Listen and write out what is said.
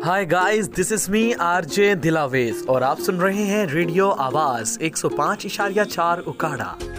Hi guys, this is me RJ Dilawez और आप सुन रहे हैं रेडियो आवाज 105.4 ओकाड़ा।